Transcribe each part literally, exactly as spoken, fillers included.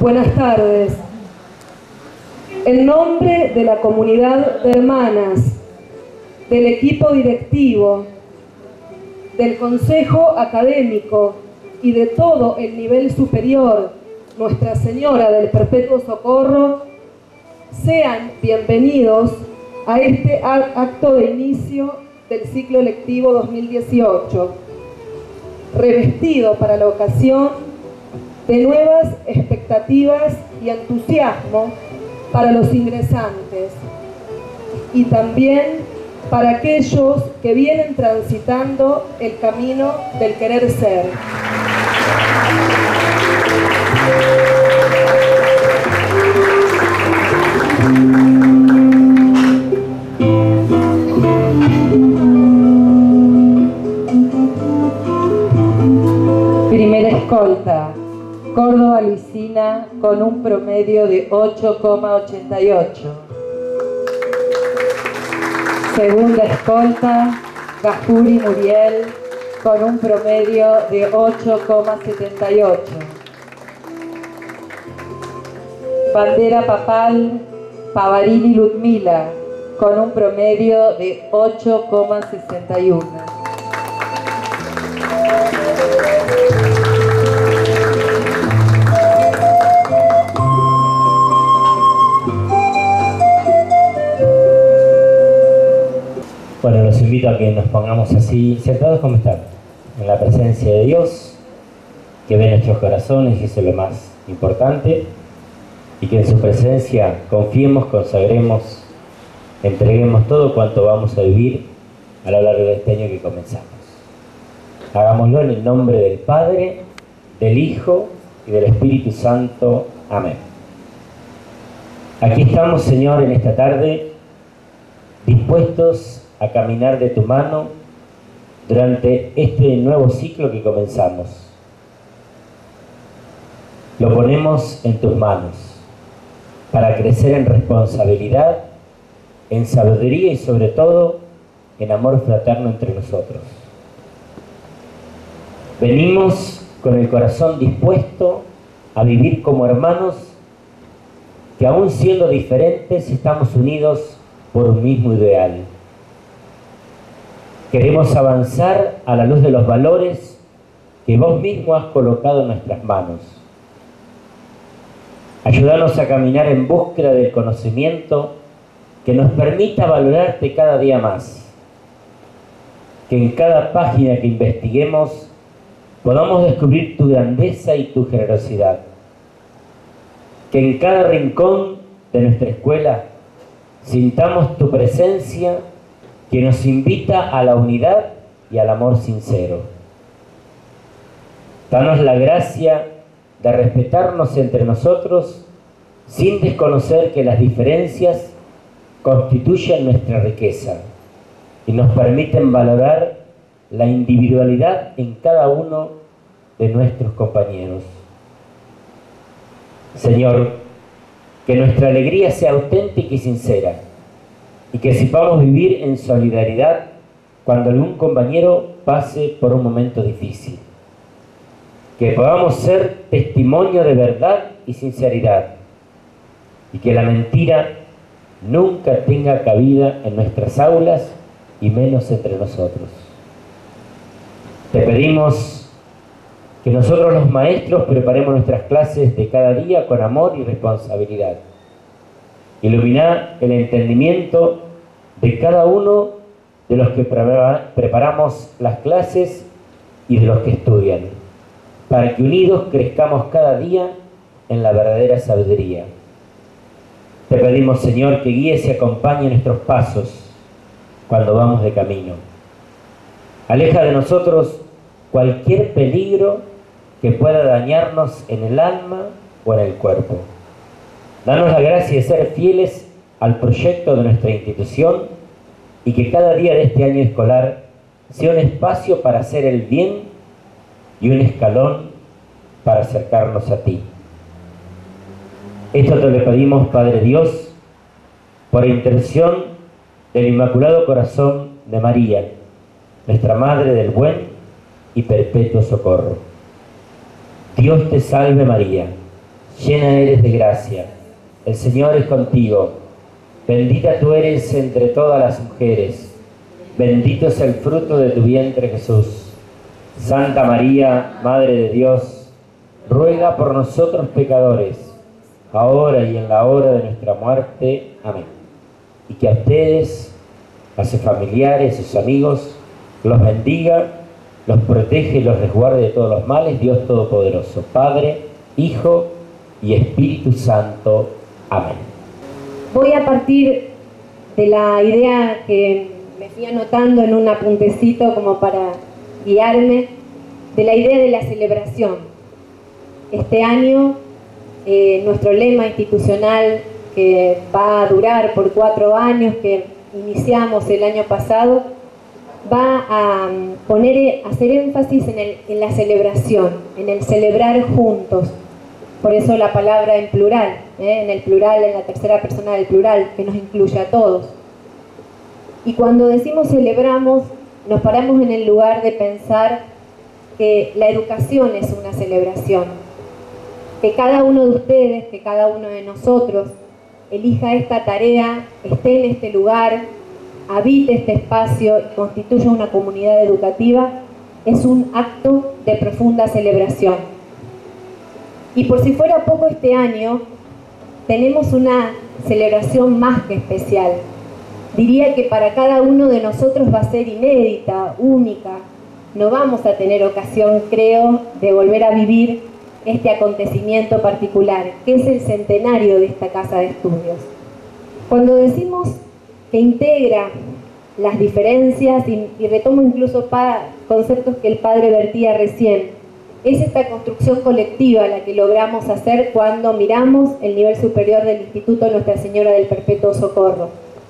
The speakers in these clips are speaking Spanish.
Buenas tardes. En nombre de la comunidad de hermanas, del equipo directivo, del Consejo Académico y de todo el nivel superior, Nuestra Señora del Perpetuo Socorro, sean bienvenidos a este acto de inicio del ciclo lectivo dos mil dieciocho, revestido para la ocasión de nuevas expectativas y entusiasmo para los ingresantes y también para aquellos que vienen transitando el camino del querer ser. Primera escolta, Córdoba Luisina, con un promedio de ocho coma ochenta y ocho. Segunda escolta, Gajuri Muriel, con un promedio de ocho coma setenta y ocho. Bandera papal, Pavarini Ludmila, con un promedio de ocho coma sesenta y uno. Bueno, los invito a que nos pongamos así, sentados como están, en la presencia de Dios, que ve nuestros corazones, y eso es lo más importante, y que en su presencia confiemos, consagremos, entreguemos todo cuanto vamos a vivir a lo largo de este año que comenzamos. Hagámoslo en el nombre del Padre, del Hijo y del Espíritu Santo. Amén. Aquí estamos, Señor, en esta tarde, dispuestos a caminar de tu mano durante este nuevo ciclo que comenzamos. Lo ponemos en tus manos para crecer en responsabilidad, en sabiduría y sobre todo en amor fraterno entre nosotros. Venimos con el corazón dispuesto a vivir como hermanos que, aún siendo diferentes, estamos unidos por un mismo ideal. Queremos avanzar a la luz de los valores que vos mismo has colocado en nuestras manos. Ayúdanos a caminar en búsqueda del conocimiento que nos permita valorarte cada día más. Que en cada página que investiguemos podamos descubrir tu grandeza y tu generosidad. Que en cada rincón de nuestra escuela sintamos tu presencia, que nos invita a la unidad y al amor sincero. Danos la gracia de respetarnos entre nosotros sin desconocer que las diferencias constituyen nuestra riqueza y nos permiten valorar la individualidad en cada uno de nuestros compañeros. Señor, que nuestra alegría sea auténtica y sincera, y que sepamos vivir en solidaridad cuando algún compañero pase por un momento difícil. Que podamos ser testimonio de verdad y sinceridad, y que la mentira nunca tenga cabida en nuestras aulas y menos entre nosotros. Te pedimos que nosotros los maestros preparemos nuestras clases de cada día con amor y responsabilidad. Iluminá el entendimiento de cada uno de los que preparamos las clases y de los que estudian, para que unidos crezcamos cada día en la verdadera sabiduría. Te pedimos, Señor, que guíes y acompañe nuestros pasos cuando vamos de camino. Aleja de nosotros cualquier peligro que pueda dañarnos en el alma o en el cuerpo. Danos la gracia de ser fieles al proyecto de nuestra institución y que cada día de este año escolar sea un espacio para hacer el bien y un escalón para acercarnos a ti. Esto te lo pedimos, Padre Dios, por intercesión del Inmaculado Corazón de María, nuestra Madre del Buen y Perpetuo Socorro. Dios te salve María, llena eres de gracia, el Señor es contigo, bendita tú eres entre todas las mujeres, bendito es el fruto de tu vientre Jesús. Santa María, Madre de Dios, ruega por nosotros pecadores, ahora y en la hora de nuestra muerte. Amén. Y que a ustedes, a sus familiares, a sus amigos, los bendiga, los protege y los resguarde de todos los males, Dios Todopoderoso, Padre, Hijo y Espíritu Santo. Amén. Voy a partir de la idea que me fui anotando en un apuntecito como para guiarme, de la idea de la celebración. Este año, eh, nuestro lema institucional, que va a durar por cuatro años, que iniciamos el año pasado, va a poner, a hacer énfasis en, el, en la celebración, en el celebrar juntos. Por eso la palabra en plural, ¿eh? en el plural, en la tercera persona del plural, que nos incluye a todos. Y cuando decimos celebramos, nos paramos en el lugar de pensar que la educación es una celebración. Que cada uno de ustedes, que cada uno de nosotros, elija esta tarea, esté en este lugar, habite este espacio y constituya una comunidad educativa, es un acto de profunda celebración. Y por si fuera poco, este año tenemos una celebración más que especial. Diría que para cada uno de nosotros va a ser inédita, única. No vamos a tener ocasión, creo, de volver a vivir este acontecimiento particular, que es el centenario de esta casa de estudios. Cuando decimos que integra las diferencias, y, y retomo incluso pa, conceptos que el padre vertía recién, es esta construcción colectiva la que logramos hacer cuando miramos el nivel superior del Instituto Nuestra Señora del Perpetuo Socorro.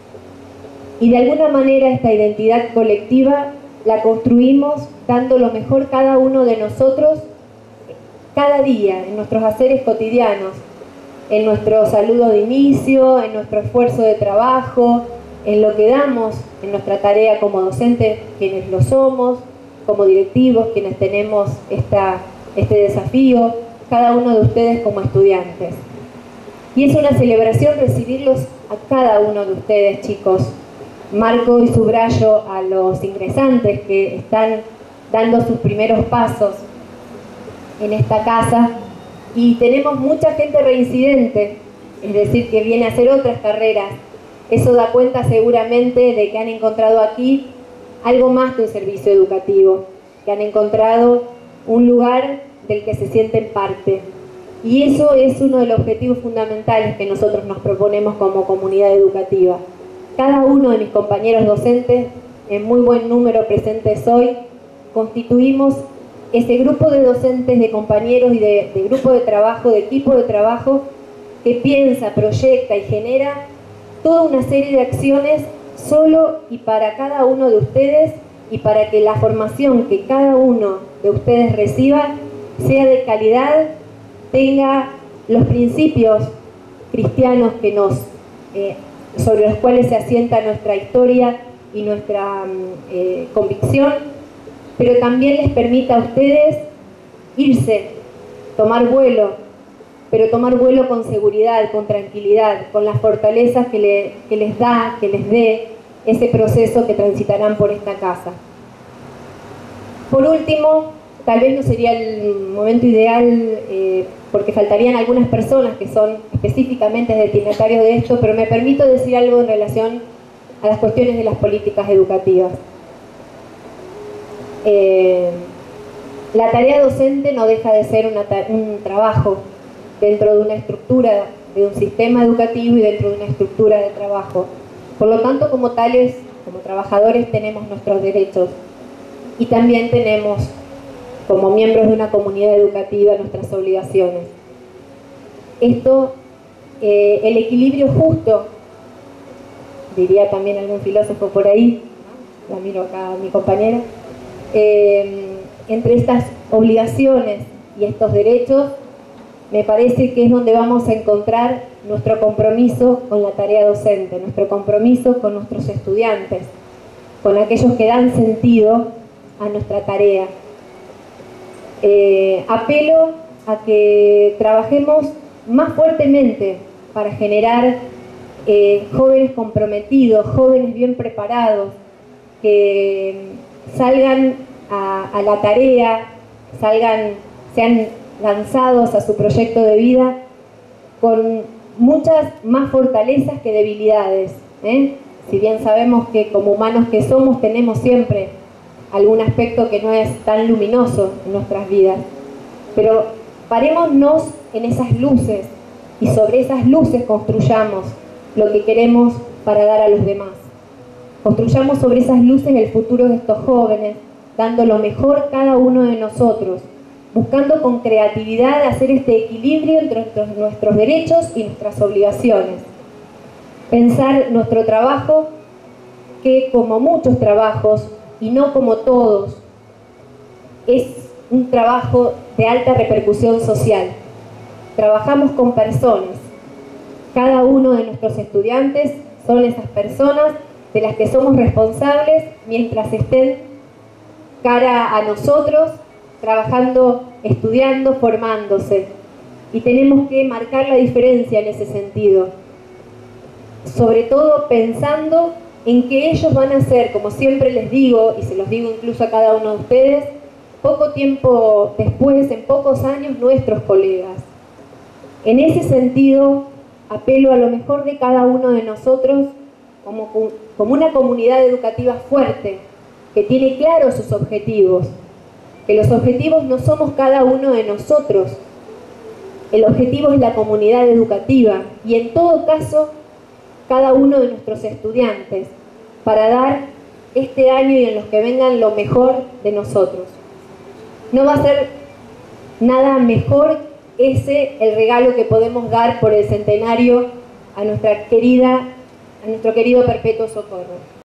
Y de alguna manera esta identidad colectiva la construimos dando lo mejor cada uno de nosotros cada día, en nuestros haceres cotidianos, en nuestro saludo de inicio, en nuestro esfuerzo de trabajo, en lo que damos en nuestra tarea como docentes, quienes lo somos, como directivos, quienes tenemos esta, este desafío, cada uno de ustedes como estudiantes. Y es una celebración recibirlos a cada uno de ustedes, chicos. Marco y subrayo a los ingresantes que están dando sus primeros pasos en esta casa, y tenemos mucha gente reincidente, es decir, que viene a hacer otras carreras. Eso da cuenta seguramente de que han encontrado aquí algo más que un servicio educativo, que han encontrado un lugar del que se sienten parte. Y eso es uno de los objetivos fundamentales que nosotros nos proponemos como comunidad educativa. Cada uno de mis compañeros docentes, en muy buen número presentes hoy, constituimos ese grupo de docentes, de compañeros y de, de grupo de trabajo, de equipo de trabajo, que piensa, proyecta y genera toda una serie de acciones solo y para cada uno de ustedes, y para que la formación que cada uno de ustedes reciba sea de calidad, tenga los principios cristianos que nos, eh, sobre los cuales se asienta nuestra historia y nuestra eh, convicción, pero también les permita a ustedes irse, tomar vuelo, pero tomar vuelo con seguridad, con tranquilidad, con las fortalezas que, le, que les da, que les dé ese proceso que transitarán por esta casa. Por último, tal vez no sería el momento ideal, eh, porque faltarían algunas personas que son específicamente destinatarios de esto, pero me permito decir algo en relación a las cuestiones de las políticas educativas. Eh, la tarea docente no deja de ser una un trabajo dentro de una estructura, de un sistema educativo y dentro de una estructura de trabajo. Por lo tanto, como tales, como trabajadores, tenemos nuestros derechos y también tenemos, como miembros de una comunidad educativa, nuestras obligaciones. Esto, eh, el equilibrio justo, diría también algún filósofo por ahí, la miro acá a mi compañera, eh, entre estas obligaciones y estos derechos, me parece que es donde vamos a encontrar nuestro compromiso con la tarea docente, nuestro compromiso con nuestros estudiantes, con aquellos que dan sentido a nuestra tarea. Eh, apelo a que trabajemos más fuertemente para generar eh, jóvenes comprometidos, jóvenes bien preparados, que salgan a, a la tarea, salgan, sean lanzados a su proyecto de vida con muchas más fortalezas que debilidades, ¿eh? Si bien sabemos que como humanos que somos tenemos siempre algún aspecto que no es tan luminoso en nuestras vidas, pero parémonos en esas luces y sobre esas luces construyamos lo que queremos para dar a los demás. Construyamos sobre esas luces el futuro de estos jóvenes, dando lo mejor cada uno de nosotros, buscando con creatividad hacer este equilibrio entre nuestros derechos y nuestras obligaciones. Pensar nuestro trabajo, que como muchos trabajos, y no como todos, es un trabajo de alta repercusión social. Trabajamos con personas. Cada uno de nuestros estudiantes son esas personas de las que somos responsables mientras estén cara a nosotros, trabajando, estudiando, formándose. Y tenemos que marcar la diferencia en ese sentido. Sobre todo pensando en que ellos van a ser, como siempre les digo, y se los digo incluso a cada uno de ustedes, poco tiempo después, en pocos años, nuestros colegas. En ese sentido, apelo a lo mejor de cada uno de nosotros como, como una comunidad educativa fuerte, que tiene claros sus objetivos, que los objetivos no somos cada uno de nosotros, el objetivo es la comunidad educativa y en todo caso cada uno de nuestros estudiantes, para dar este año y en los que vengan lo mejor de nosotros. No va a ser nada mejor ese el regalo que podemos dar por el centenario a nuestra querida, a nuestro querido Perpetuo Socorro.